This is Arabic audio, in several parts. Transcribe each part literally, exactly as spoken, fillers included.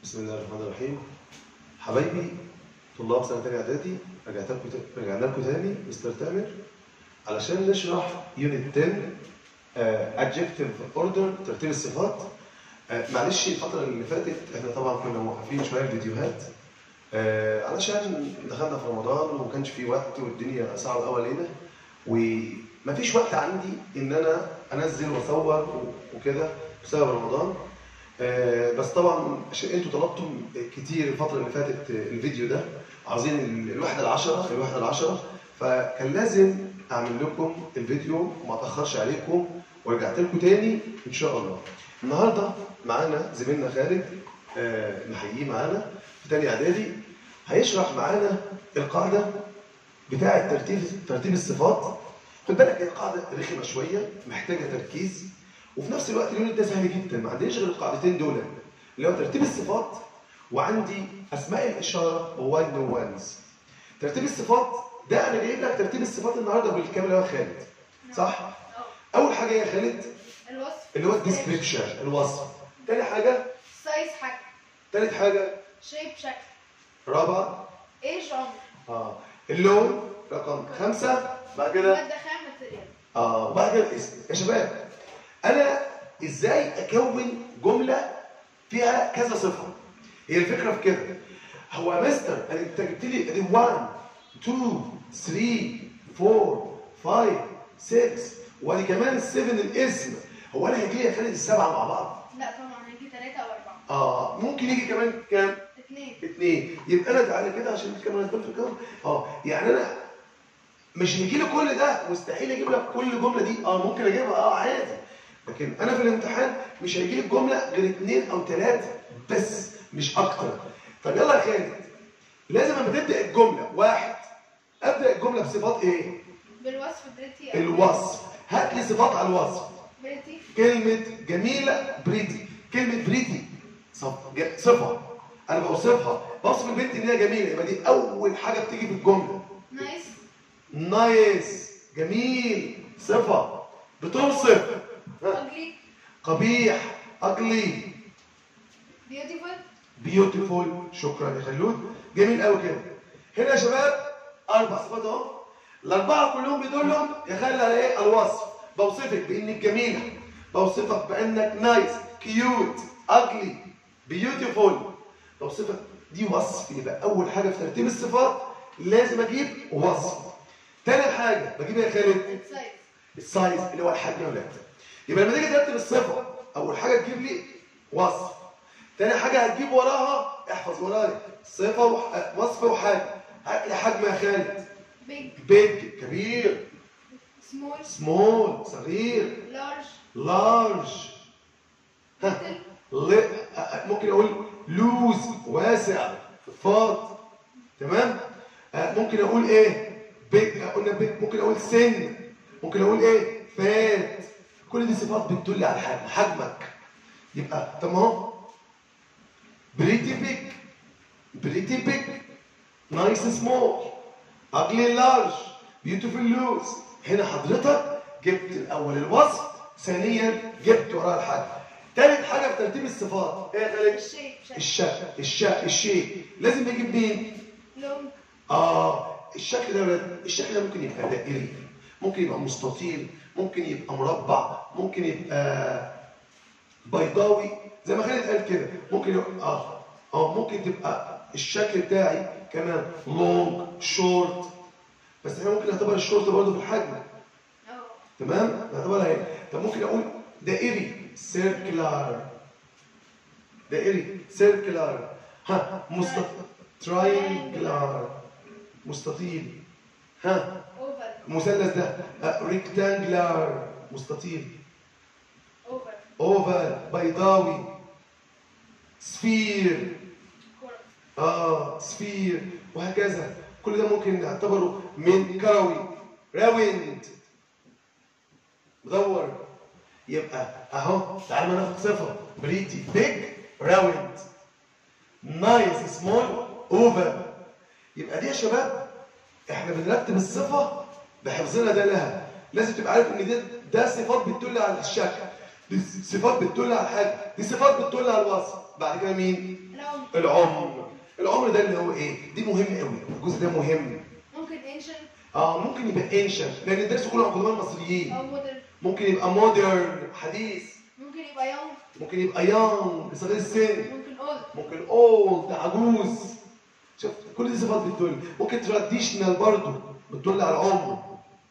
بسم الله الرحمن الرحيم. حبايبي طلاب سنة تانية إعدادي، رجعت لكم رجعنا لكم تاني مستر تامر علشان نشرح يونت عشرة adjective order ترتيب الصفات. آه معلش الفترة اللي فاتت احنا طبعا كنا موقفين شوية الفيديوهات آه علشان دخلنا في رمضان وما كانش في وقت والدنيا صعبة قوي علينا، ومفيش وقت عندي إن أنا أنزل وأصور وكده بسبب رمضان. آه بس طبعا عشان انتوا طلبتم كتير الفترة اللي فاتت الفيديو ده، عاوزين الوحدة العشرة الوحدة العشرة، فكان لازم اعمل لكم الفيديو وما اتأخرش عليكم، ورجعت لكم تاني ان شاء الله. النهارده معانا زميلنا خالد آه نحييه معانا في تاني اعدادي، هيشرح معانا القاعدة بتاعة ترتيب ترتيب الصفات. خد بالك هي قاعدة رخمة شوية محتاجة تركيز، وفي نفس الوقت اليونت ده سهل جدا، ما عنديش غير القاعدتين دول اللي هو ترتيب الصفات وعندي اسماء الاشاره وواي نو وانز. ترتيب الصفات ده انا جايب لك ترتيب الصفات النهارده بالكامل يا خالد، صح؟ اول حاجه يا خالد الوصف اللي هو الديسكريبشن، الوصف. تاني حاجه سايز حجم. تالت حاجه شيب شكل. رابع ايج عمر. اه اللون. رقم خمسه بعد كده ماده خام ماتيريال. اه وبعد كده الاسم. يا شباب انا ازاي اكون جمله فيها كذا صفه؟ هي الفكره في كده. هو مستر انت جبت لي ادي واحد اتنين تلاتة اربعة خمسة ستة وادي كمان سبعة الاسم، هو انا هيجي لي يا خالد السبعه مع بعض؟ لا طبعا هيجي ثلاثة او أربعة. اه ممكن يجي كمان كام؟ اثنين. اثنين. يبقى انا تعالى كده عشان الكاميرا تبان في الكاميرا. اه يعني انا مش هيجي لي كل ده، مستحيل اجيب لك كل الجمله دي. اه ممكن اجيبها اه عادي، لكن انا في الامتحان مش هيجي لي الجمله غير اثنين او ثلاثه بس مش اكتر. طب يلا يا خالد، لازم لما تبدا الجمله واحد ابدا الجمله بصفات ايه؟ بالوصف بريتي. الوصف. هات لي صفات على الوصف. بريتي. كلمه جميله بريتي، كلمه بريتي صفه انا بوصفها، بوصف البنت ان هي جميله، يبقى دي اول حاجه بتيجي في الجمله. نايس. نايس جميل صفه بتوصف. اجلي. قبيح اقلي. بيوتيفول. بيوتيفول. شكرا يا خلود، جميل قوي كده. هنا يا شباب اربع صفات اهو، الاربعه كلهم بيدلهم يا خالد على ايه؟ الوصف. بوصفك بانك جميله، بوصفك بانك نايس كيوت اقلي بيوتيفول، بوصفك. دي وصف. يبقى اول حاجه في ترتيب الصفات لازم اجيب وصف. تاني حاجه بجيب يا خالد سايز. السايز اللي هو الحجم يا ولاد. يبقى لما تيجي ترتب الصفه اول حاجه تجيب لي وصف، تاني حاجه هتجيب وراها، احفظ ورايا، صفه وح... وصف وحجم. هات لي حجم يا خالد. بيج. بيج كبير، سمول. سمول صغير، لارج. لارج. ها ل... ممكن اقول لوز واسع فاض، تمام. ممكن اقول ايه؟ بيج. قلنا بيج. ممكن اقول سن، ممكن اقول ايه؟ فات. كل دي صفات بتدل على الحجم، حجمك. يبقى تمام. بريتي بيج، بريتي بيج، نايس سمول، اجلي لارج، بيوتيفول لوز. هنا حضرتك جبت الاول الوصف، ثانيا جبت وراه الحجم. ثالث حاجه في ترتيب الصفات ايه يا خالد؟ الشيب شكل. الشكل. الشكل الشيء لازم نجيب مين؟ لونج. اه الشكل ده يا ولاد، الشكل ده ممكن يبقى دائري، ممكن يبقى مستطيل، ممكن يبقى مربع، ممكن يبقى بيضاوي زي ما خالد قال كده. ممكن يبقى اه اه ممكن تبقى الشكل بتاعي كمان لونج شورت، بس احنا ممكن نعتبر الشورت برضه في الحجم. اه. تمام؟ نعتبرها ايه؟ طب ممكن اقول دائري سيركلار، دائري سيركلار. ها مستطيل تراينجلار مستطيل. ها اوفر. المثلث ده ريكتانجلار مستطيل. اوفر. اوفال بيضاوي. سفير. كرة. اه سفير، وهكذا. كل ده ممكن نعتبره من كروي. راوند مدور. يبقى اهو تعال ما ناخد صفه. بريتي بيج راوند، نايس سمول اوفر. يبقى دي يا شباب احنا بنرتب الصفه بحفظنا ده لها. لازم تبقى عارف ان ده ده صفات بتدل على الشكل. دي صفات بتدل على حاجه، دي صفات بتدل على الوصف. بعد كده مين؟ العمر. العمر. العمر ده اللي هو ايه؟ دي مهم قوي، الجزء ده مهم. ممكن ancient اه ممكن يبقى ancient لان الدرس كله عن قدماء المصريين. أو modern. ممكن يبقى modern حديث. ممكن يبقى young. ممكن يبقى young صغير السن. ممكن old. ممكن old عجوز. شوف كل دي صفات بتدل. ممكن traditional برضه بتدل على العمر.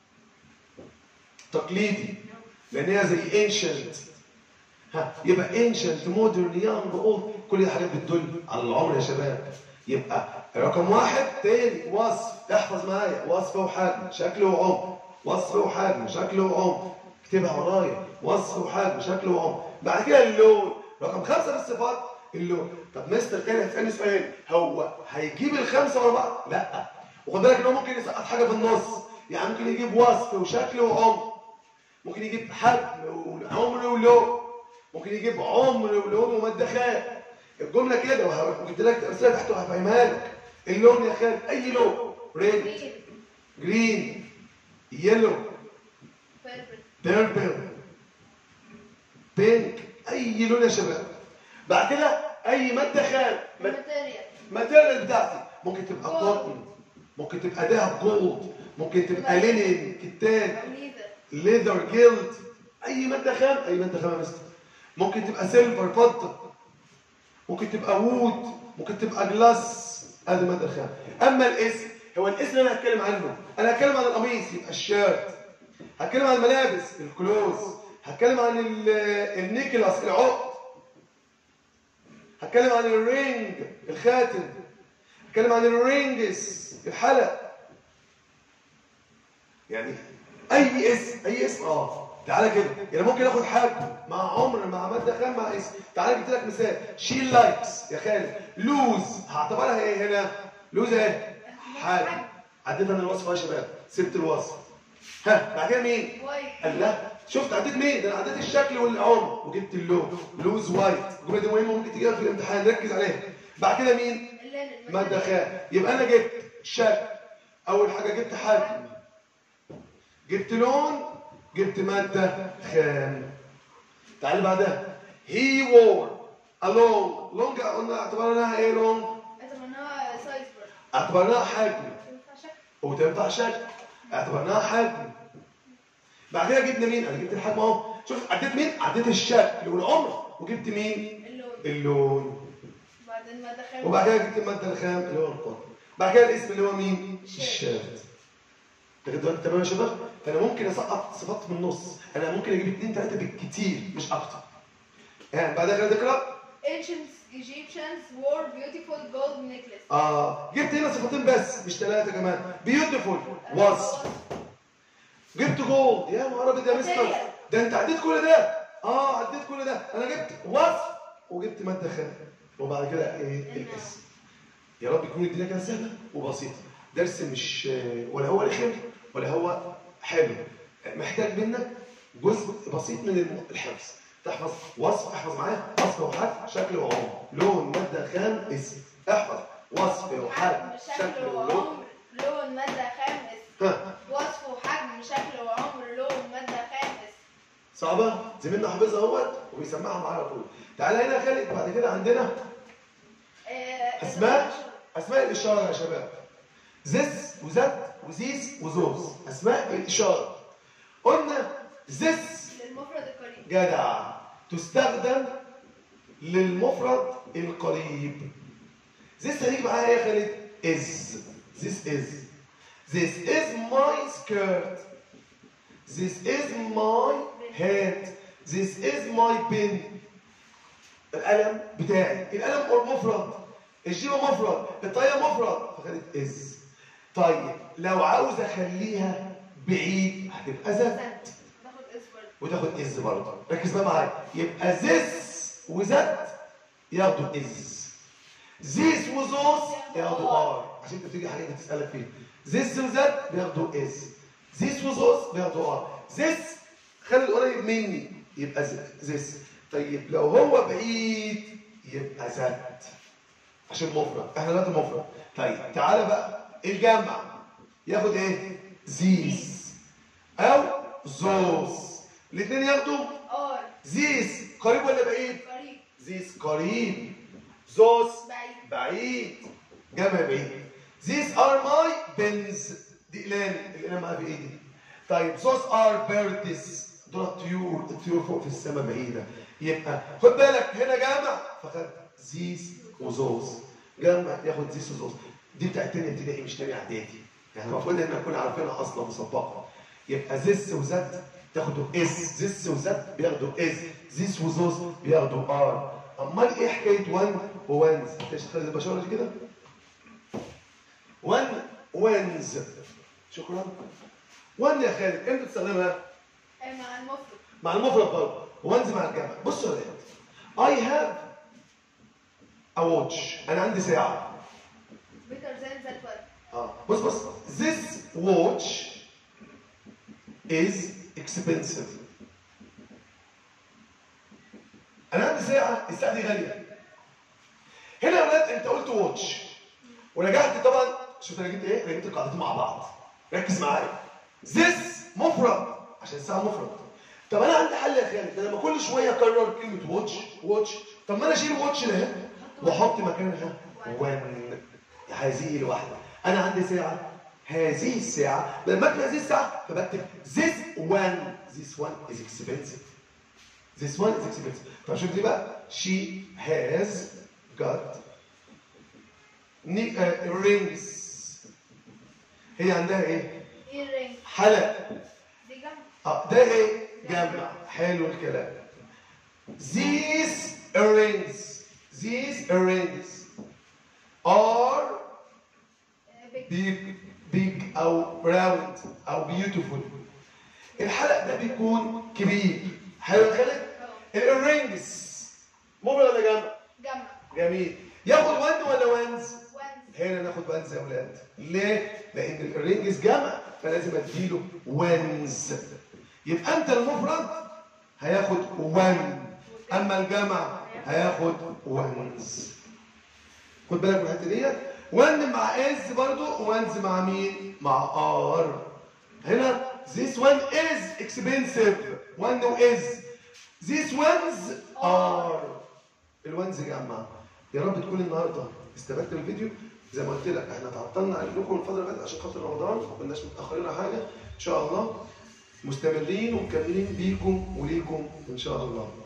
تقليدي لان هي زي ancient. ها يبقى ancient modern young old كل دي حاجات بتدل على العمر يا شباب. يبقى رقم واحد تاني وصف، احفظ معايا وصف وحجم شكل وعمر، وصف وحجم شكل وعمر، اكتبها ورايا وصف وحجم شكل وعمر. بعد كده اللون. رقم خمسه في الصفات اللون. طب مستر تاني هتسالني سؤال، هو هيجيب الخمسه ورا بعض؟ لا، وخد بالك ان هو ممكن يسقط حاجه في النص، يعني ممكن يجيب وصف وشكل وعمر، ممكن يجيب حجم وعمر ولون، ممكن يجيب عمر ولون وماده خام. الجمله كده وجبت لك امثله تحت وهفهمها لك. اللون يا خالد اي لون، ريد، جرين، يلو، بيربل، بينك، اي لون يا شباب. بعد كده اي ماده خام، الماتيريال بتاعتي ممكن تبقى كوتن، ممكن تبقى دهب جولد، ممكن تبقى لينين كتان، ليذر جلد، اي ماده خام، اي ماده خام يا مستر. ممكن تبقى سيلفر فضه، ممكن تبقى وود، ممكن تبقى جلاس، ادي ماده خام. اما الاسم هو الاسم اللي انا هتكلم عنه، انا هتكلم عن القميص يبقى الشيرت، هتكلم عن الملابس الكلوز، هتكلم عن النيكلاس العقد، هتكلم عن الرينج الخاتم، هتكلم عن الرينجز الحلق. يعني اي اسم اي اسم اه تعالى كده، يعني ممكن اخد حجم مع عمر مع ماده خام مع اسم. تعالى جبت لك مثال، شي لايكس يا خالد، لوز هعتبرها ايه هنا؟ لوز اهي حجم. عديت انا الوصف يا شباب، سبت الوصف. ها بعد كده مين؟ قال لا شفت عديت مين؟ ده انا عديت الشكل والعمر وجبت اللون، لوز وايت. الجمله دي مهمه ممكن تجيبها في الامتحان، ركز عليها. بعد كده مين؟ ماده خام. يبقى انا جبت شكل، اول حاجه جبت حجم، جبت لون، جبت مادة خام. تعالي بعدها he wore a long long قلنا اعتبرناها ايه long؟ اعتبرناها سايز برضه. اعتبرناها حجم. تنفع شكل. وتنفع شكل. اعتبرناها حجم. بعد كده جبنا مين؟ انا جبت الحجم اهو. شوف عديت مين؟ عديت الشكل والعمر وجبت مين؟ اللون. اللون. وبعدين المادة خام. وبعد كده جبت المادة الخام اللي هو القطن. بعد كده الاسم اللي هو مين؟ الشيرت. تمام يا شباب؟ فانا ممكن اسقط صفات من النص، انا ممكن اجيب اثنين ثلاثه بالكتير مش اكتر. يعني بعد كده نقرا Ancient Egyptians wore beautiful gold necklace. اه جبت هنا صفتين بس مش ثلاثه كمان. beautiful وصف. جبت جولد يا نهار ابيض يا مستر، ده انت عديت كل ده. اه عديت كل ده، انا جبت وصف وجبت ماده خام وبعد كده ايه الاسم. يا رب يكون الدنيا كده سهله وبسيطه. درس مش ولا هو رخم ولا هو حلو، محتاج منك جزء بسيط من الحفظ. تحفظ وصف، احفظ معايا وصف وحجم شكل وعمر لون ماده خام اسم. احفظ وصف وحجم شكل ولون لون ماده خام اسم. وصف وحجم شكل وعمر لون ماده خام اسم. صعبه؟ زميلنا حافظها اهوت وبيسمعها معانا على طول. تعالى هنا يا خالد. بعد كده عندنا اسماء اسماء الاشاره يا شباب. this وذات وذيس وذوز، اسماء الاشاره. قلنا this للمفرد القريب. جدع تستخدم للمفرد القريب. this هيجي معاها يا خالد is. this is this is my skirt, this is my hat, this is my pen. القلم بتاعي، القلم مفرد، الجيبه مفرد، الطاقية مفرد، فخدت is. طيب لو عاوز اخليها بعيد هتبقى ذات وتاخد از برضه. ركز بقى معايا، يبقى this وذات ياخدوا از، this وذوز ياخدوا ار، عشان انت بتيجي حاجه بتسالك فيها. this وذات بياخدوا از، this وذوز بياخدوا ار. this خلي قريب مني يبقى this. طيب لو هو بعيد يبقى ذات عشان مفرد، احنا دلوقتي مفرد. طيب تعالى بقى الجمع ياخد ايه؟ زيس او زوز، الاثنين ياخدوا ار. These قريب ولا بعيد؟ قريب. These قريب. Those بعيد. بعيد. جمع بعيد. These are my pens. دي اقلام، الاقلام معاها بايدي. طيب those are birds. دول الطيور، الطيور فوق في السماء بعيده. يبقى خد بالك هنا جمع فخد these وthose. جمع ياخد these وthose. دي بتاعت تانية ابتدائي مش تانية اعدادي. يعني المفروض ان نكون عارفينها اصلا مسبقه. يبقى this وذات تاخدوا اس، this وذات بياخدوا اس، this وthose بياخدوا ار. امال ايه حكايه one وونز؟ تشتغل البشاره دي كده؟ one وينز. شكرا. one يا خالد امتى تستخدمها؟ مع المفرد. مع المفرد برضه، وونز مع الجمع. بصوا يا ولاد. I have a watch. انا عندي ساعه. better than that one. اه بص بص. This watch is expensive. انا عندي ساعه، الساعه دي غاليه. هنا يا ولاد انت قلت واتش ونجحت طبعا. شوف انا جبت ايه؟ انا جبت القاعدتين مع بعض. ركز معايا. This مفرد عشان الساعه مفرد. طب انا عندي حل يا خالد، انا لما كل شويه اكرر كلمه واتش واتش، طب ما انا اشيل واتش ده واحط مكانها وان. هذه الواحده. انا عندي ساعه، هذه الساعه، لما اكتب هذه الساعه فبكتب this one. This one is expensive. This one is expensive. طب شوف دي بقى. She has got uh, rings. هي عندها ايه؟ earring. حلق. دي جمع. اه ده ايه؟ جمع. حلو الكلام. These earrings. These earrings are big big او round او beautiful. الحلق ده بيكون كبير. حلو يا خالد؟ الايرينجز مفرد ولا جمع؟ جمع. جميل. ياخد ون ولا ونز؟ ونز. هنا ناخد ونز يا اولاد. ليه؟ لان الايرينجز جمع فلازم اديله ونز. يبقى انت المفرد هياخد ون، اما الجمع هياخد ونز. خد بالك من الحته ديت. ون مع از برضو، ونز مع مين؟ مع ار. هنا this one is expensive. one و is. these ones are. الونز جمع. يا رب تكون النهارده استفدت من الفيديو. زي ما قلت لك احنا تعطلنا عنكم الفتره اللي فاتت عشان خاطر رمضان، ما كناش متاخرين على حاجه. ان شاء الله مستمرين ومكملين بيكم وليكم ان شاء الله.